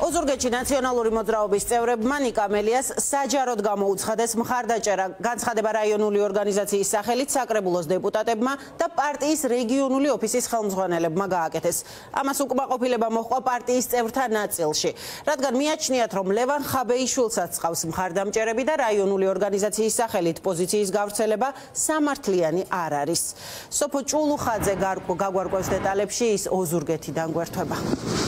ოზურგეთში ნაციონალური მოძრაობის წევრებმა ნიკა მელიას საჯაროდ გამოუცხადეს მხარდაჭერა განცხადება რაიონული ორგანიზაციის სახელით საკრებულოს დეპუტატებმა და პარტიის რეგიონული ოფისის ხელმძღვანელებმა გააკეთეს. ამას უკმაყოფილება მოჰყვა პარტიის წევრთა ნაწილში, რადგან მიაჩნიათ, რომ ლევან ხაბეიშვილსაც წყავს მხარდამჭერები და რაიონული ორგანიზაციის სახელით პოზიციის გავრცელება სამართლიანი არ არის. სოფო ჭულუხაძე გაგვარკვევს დეტალებში, ის ოზურგეთიდან გვერდება.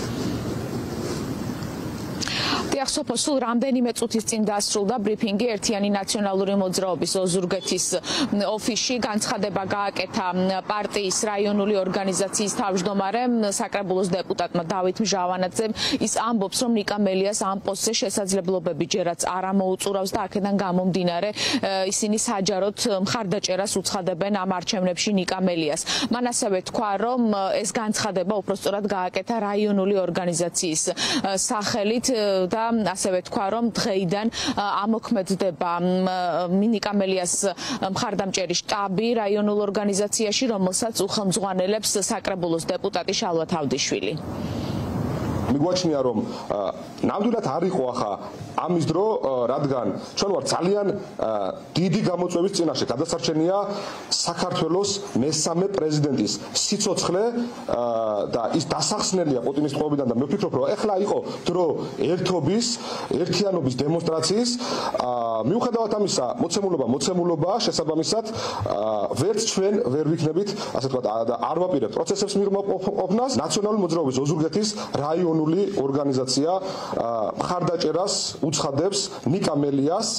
სოფო სულ რამდენიმე წუთის წინ დასრულდა ბრიფინგი ერთიანი ნაციონალური მოძრაობის ოზურგეთის ოფისში. განცხადება გააკეთა პარტიის რაიონული ორგანიზაციის თავმჯდომარემ საკრებულოს დეპუტატმა დავით მჟავანაძემ. ის ამბობს, რომ ნიკა მელიას ამ პოსტზე შესაძლებლობები ჯერაც არ ამოუწურავს და აქედან გამომდინარე ისინი საჯაროდ მხარდაჭერას უცხადებენ ამ არჩევნებში ნიკა მელიას. მან ასევე თქვა, რომ ეს განცხადება უпростоრად გააკეთა რაიონული ორგანიზაციის სახელით და ასევე თქვა, რომ დღეიდან ამოქმედდება ნიკა მელიას მხარდამჭერი შტაბი რაიონულ ორგანიზაციაში, რომელსაც უხელმძღვანელებს საკრებულოს დეპუტატი შალვა თავდიშვილი. მიგვაჩნია, რომ ნამდვილად არ იყო ახლა ამის დრო, რადგან ჩვენ ვარ ძალიან დიდი გამოწვევის წინაშე. გადასარჩენია საქართველოს მესამე პრეზიდენტის სიცოცხლე და ის დასახსნელია პუტინის თხოვიდან და მე ვფიქრობ, რომ ეხლა იყო დრო ერთობის, ერთიანობის დემონსტრაციის. მიუხედავად ამისა, მოცემულობა შესაბამისად ვერც ჩვენ ვერ ვიქნებით, ასე ვთქვათ, არ ვაპირებთ პროცესებს მიღმაყოფნას. ნაციონალური მოძრაობის ოზურგეთის რაიონული ორგანიზაცია მხარდაჭერას უცხადებს ნიკა მელიას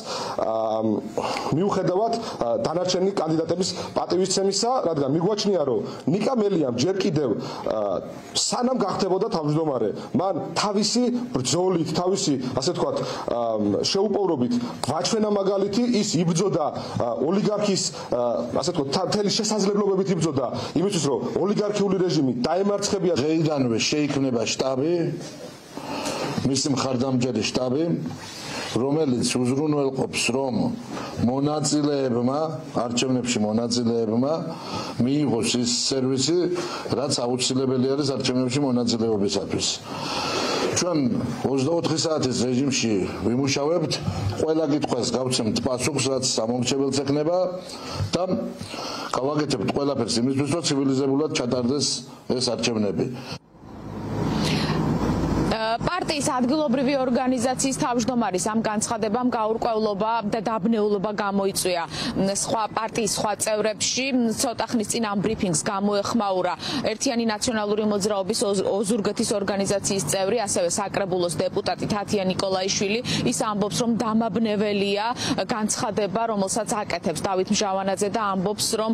მიუხედავად დანარჩენი კანდიდატების პატივისცემისა, რადგან მიგვაჩნია, რომ ნიკა მელიამ ჯერ კიდევ სანამ გახდებოდა თავმჯდომარე, მან თავისი ბრძოლით, თავისი ასე ვთქვათ შეუპოვრობით გვაჩვენა მაგალითი, ის იბრძოდა ოლიგარქის ასე ვთქვათ მთელი შესაძლებლობებით იბრძოდა იმისთვის, რომ ოლიგარქიული რეჟიმი დაემარცხებია. დღეიდანვე შეიქმნება შტაბი, მისი მხარდამჭერი შტაბი, რომელიც უზრუნველყოფს, რომ მონაწილეებმა, არჩევნებში მონაწილეებმა მიიღოს ის სერვისი, რაც აუცილებელი არის არჩევნებში მონაწილეობისათვის. ჩვენ 24 საათის რეჟიმში ვიმუშავებთ, ყველა კითხვას გავცემთ პასუხს, რაც ამომრჩეველს ექნება და გავაკეთებთ ყველაფერს იმისთვის, რომ ცივილიზებულად ჩატარდეს ეს არჩევნები. პარტიის ადგილობრივი ორგანიზაციის თავმჯდომარის ამ განცხადებამ გაურკვევლობა და დაბნეულობა გამოიწვია სხვა პარტიის სხვა წევრებში. ცოტა ხნის წინ ამ ბრიფინგს გამოეხმაურა ერთიანი ნაციონალური მოძრაობის ოზურგეთის ორგანიზაციის წევრი, ასევე საკრებულოს დეპუტატი თათია ნიკოლაიშვილი. ის ამბობს, რომ დამაბნეველია განცხადება, რომელსაც აკეთებს დავით მჟავანაძე და ამბობს, რომ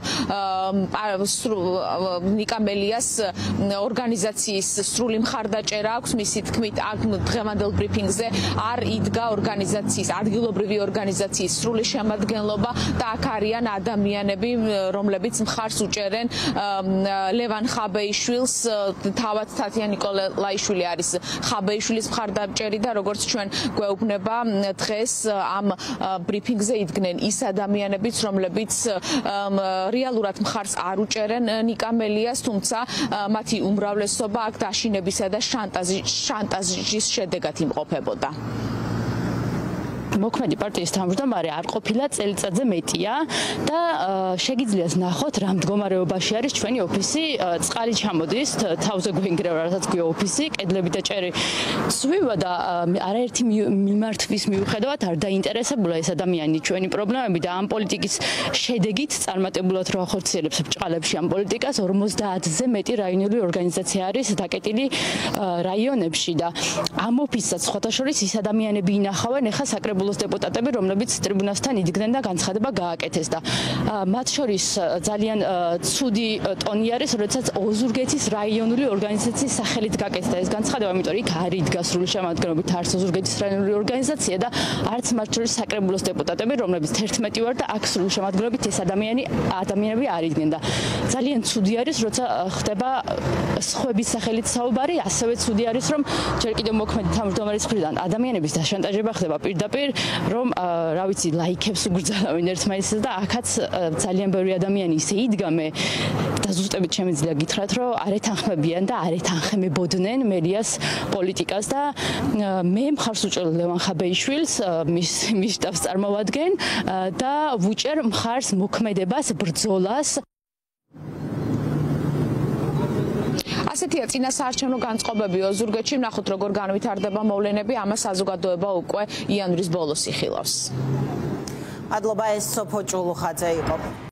ნიკა მელიას ორგანიზაციის სრული მხარდაჭერა აქვს. მისი თქმით, დღევანდელ ბრიფინგზე არ იდგა ორგანიზაციის, ადგილობრივი ორგანიზაციის სრული შემადგენლობა და აქ არიან ადამიანები, რომლებიც მხარს უჭერენ ლევან ხაბეიშვილს. თავად თათია ნიკოლაიშვილი არის ხაბეიშვილის მხარდამჭერი და როგორც ჩვენ გვეუბნება, დღეს ამ ბრიფინგზე იდგნენ ის ადამიანებიც, რომლებიც რეალურად მხარს არ უჭერენ ნიკა მელიას, თუმცა მათი უმრავლესობა აქ დაშინებისა და შანტაჟის შედეგად იმყოფებოდა. მოქმედი პარტიის თავმჯდომარე არ ყოფილა წელიწადზე მეტია და შეგიძლიათ ნახოთ რა მდგომარეობაში არის ჩვენი ოფისი. წყალი ჩამოდის, თავზე გვინგრევა, რასაც გვია ოფისი, კედლები და ჭერი ცვივა და არაერთი მიმართვის მიუხედავად არ დაინტერესებულა ეს ადამიანი ჩვენი პრობლემები და ამ პოლიტიკის შედეგით წარმატებულად რო ახორციელებს ბჭყალებში ამ პოლიტიკას. 50-ზე მეტი რაიონული ორგანიზაცია არის დაკეტილი რაიონებში და ამ ოფისსაც სხვათა შორის ის ადამიანები ინახავენ ეხა საკრებულოს დეპუტატები, რომლებიც ტრიბუნასთან იდგნენ და განცხადება გააკეთეს და მათ შორის ძალიან ცუდი ტონი არის, როდესაც ოზურგეთის რაიონული ორგანიზაციის სახელით გაკეთდა ეს განცხადება, იმიტომ რომ იქ არ იდგა სრული შემადგენლობით არც ოზურგეთის რაიონული ორგანიზაცია და არც მათ შორის საკრებულოს დეპუტატები, რომლებიც 11 ვარ და აქ სრული შემადგენლობით ეს ადამიანები არ იდგნენ და ძალიან ცუდი არის, როცა ხდება სხვების სახელით საუბარი, ასევე ცუდი არის, რომ ჯერ კიდევ მოქმედი თავმჯდომარის მხრიდან ადამიანების დაშანტაჟება ხდება პირდაპირ, რომ რა ვიცი, ლაიქებს უგრძელავენ ერთმანეთს და აქაც ძალიან ბევრი ადამიანი ისე იდგა, მე და ზუსტებით შემიძლია გითხრათ, რომ არ ეთანხმებიან და არ ეთანხმებოდნენ მელიას პოლიტიკას და მე მხარს უჭერ ლევან ხაბეიშვილს მის შტაბს წარმოვადგენ და ვუჭერ მხარს მოქმედებას, ბრძოლას. ასეთია წინასაარჩევნო განწყობები ოზურგეთში, ვნახოთ როგორ განვითარდება მოვლენები, ამას საზოგადოება უკვე იანვრის ბოლოს იხილავს. მადლობა, ეს სოფო ჭულუხაძე იყო.